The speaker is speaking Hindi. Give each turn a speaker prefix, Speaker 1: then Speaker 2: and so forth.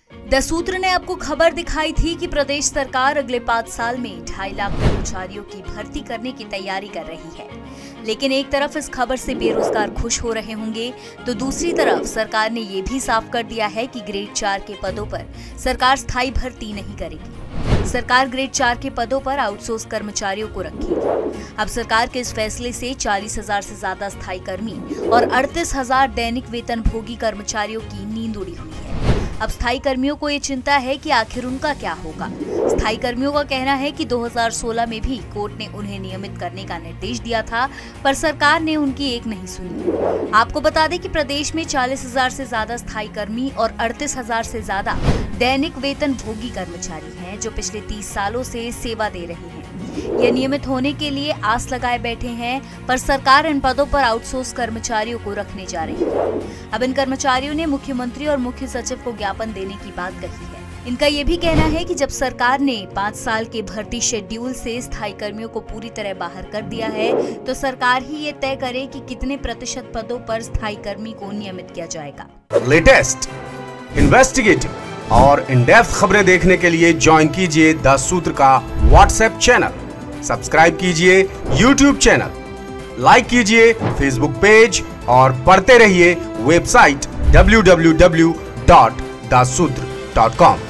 Speaker 1: द सूत्र ने आपको खबर दिखाई थी कि प्रदेश सरकार अगले 5 साल में 2.5 लाख कर्मचारियों की भर्ती करने की तैयारी कर रही है। लेकिन एक तरफ इस खबर से बेरोजगार खुश हो रहे होंगे, तो दूसरी तरफ सरकार ने ये भी साफ कर दिया है कि ग्रेड 4 के पदों पर सरकार स्थायी भर्ती नहीं करेगी। सरकार ग्रेड 4 के पदों पर आउटसोर्स कर्मचारियों को रखेगी। अब सरकार के इस फैसले से 40,000 से ज्यादा स्थायी कर्मी और 38,000 दैनिक वेतनभोगी कर्मचारियों की नींद उड़ी हुई है। अब स्थायी कर्मियों को ये चिंता है कि आखिर उनका क्या होगा। स्थायी कर्मियों का कहना है कि 2016 में भी कोर्ट ने उन्हें नियमित करने का निर्देश दिया था, पर सरकार ने उनकी एक नहीं सुनी। आपको बता दें कि प्रदेश में 40,000 से ज्यादा स्थायी कर्मी और 38,000 से ज्यादा दैनिक वेतनभोगी कर्मचारी हैं, जो पिछले 30 सालों से सेवा दे रहे हैं। ये नियमित होने के लिए आस लगाए बैठे हैं, पर सरकार इन पदों पर आउटसोर्स कर्मचारियों को रखने जा रही है। अब इन कर्मचारियों ने मुख्यमंत्री और मुख्य सचिव को ज्ञापन देने की बात कही है। इनका ये भी कहना है कि जब सरकार ने 5 साल के भर्ती शेड्यूल से स्थायी कर्मियों को पूरी तरह बाहर कर दिया है, तो सरकार ही ये तय करे कि कितने प्रतिशत पदों पर स्थायी कर्मी को नियमित किया जाएगा।
Speaker 2: लेटेस्ट, इन्वेस्टिगेटिव और इन डेप्थ खबरें देखने के लिए ज्वाइन कीजिए द सूत्र का व्हाट्सएप चैनल, सब्सक्राइब कीजिए यूट्यूब चैनल, लाइक कीजिए फेसबुक पेज और पढ़ते रहिए वेबसाइट www.dasudr.com।